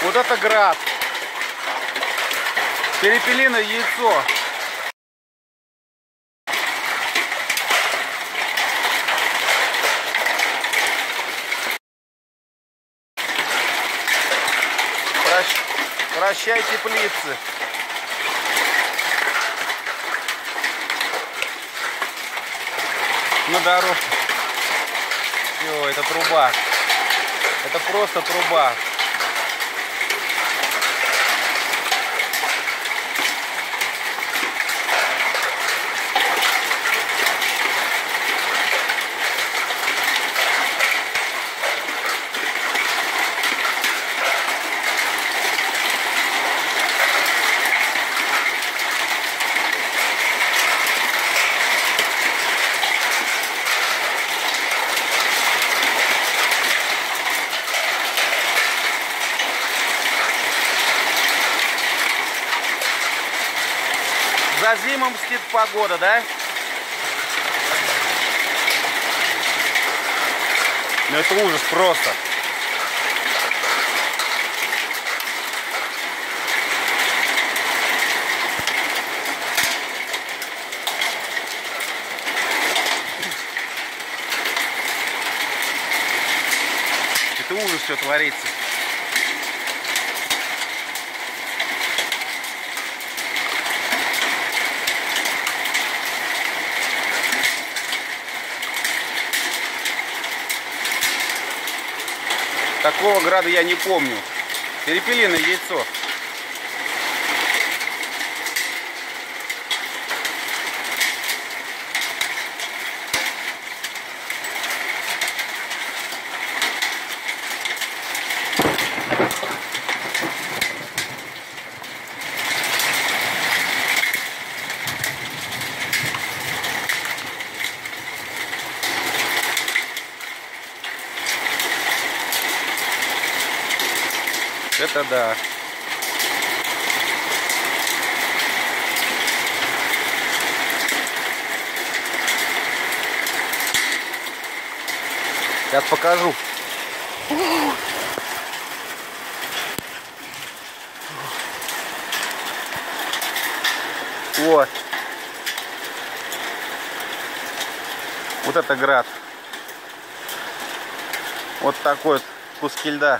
Вот это град. Перепелиное яйцо. Прощай, теплицы. На дорогу. Все, это труба. Это просто труба. За зимом мстит погода, да? Ну это ужас просто. Это ужас, что творится. Такого града я не помню. Перепелиное яйцо. Это да. Сейчас покажу. Вот. Вот это град. Вот такой вот куски льда.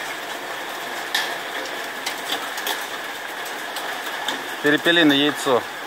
Перепелиное яйцо.